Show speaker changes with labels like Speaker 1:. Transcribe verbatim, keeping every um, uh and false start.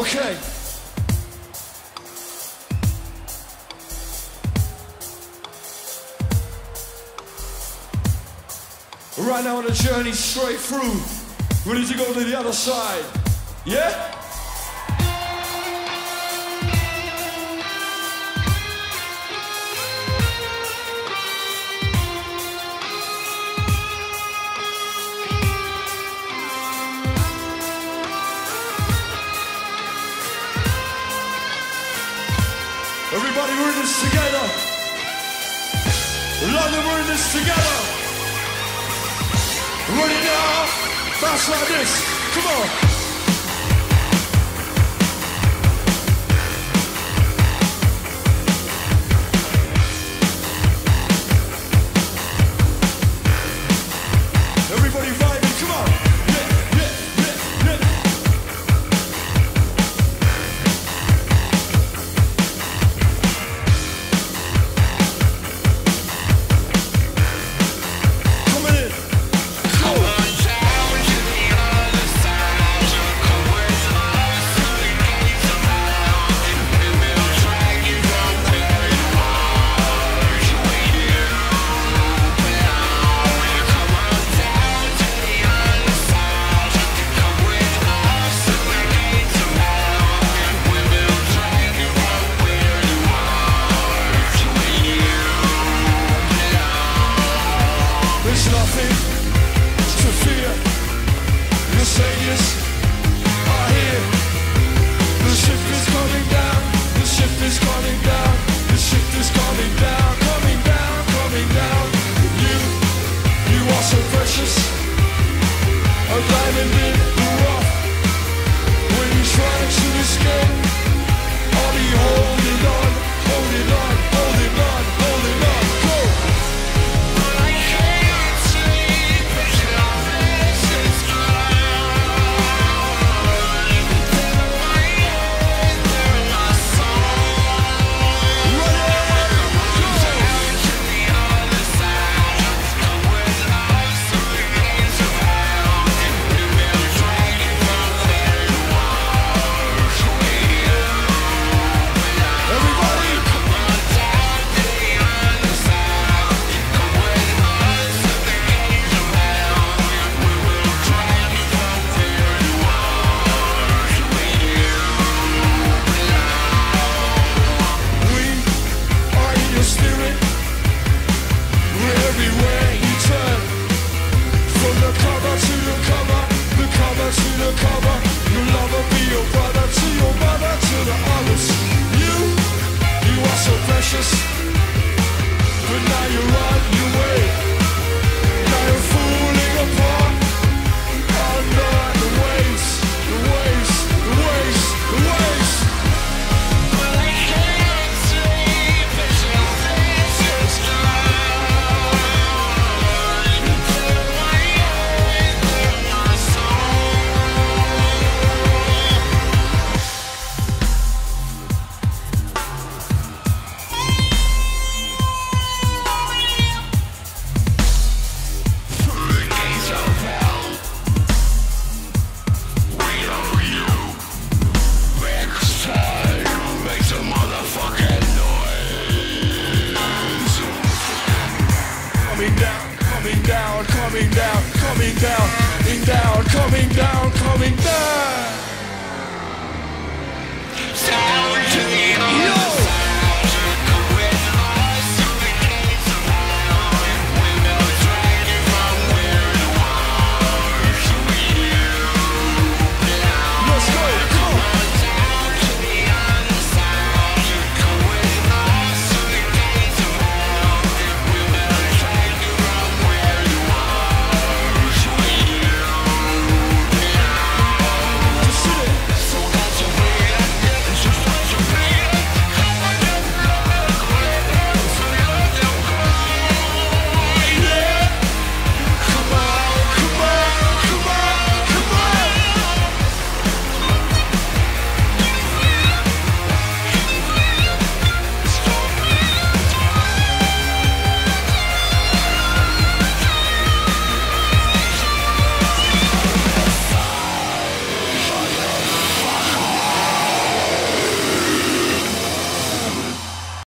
Speaker 1: Okay. Right now on a journey straight through, ready to go to the other side. Yeah? Everybody, we're in this together. London, we're in this together. Ready now? Bounce like this. Come on. Everybody vibing, come on. Yeah, yeah, yeah, yeah. Coming in. Come on. There's nothing to fear. The saviors are here. The ship is coming down. The ship is coming down. The ship is coming down. Coming down, coming down. You, you are so precious. A diamond in the rough. When you try to escape, I'll be holding on, holding on, holding on, holding on. Go! But now you're on your way. Now you're falling apart under the waves, the waves, the waves, the waves. Well, I can't sleep until this is done. Until my eyes burn my soul. Coming down, coming down, coming down, coming down, coming down, coming down, coming down.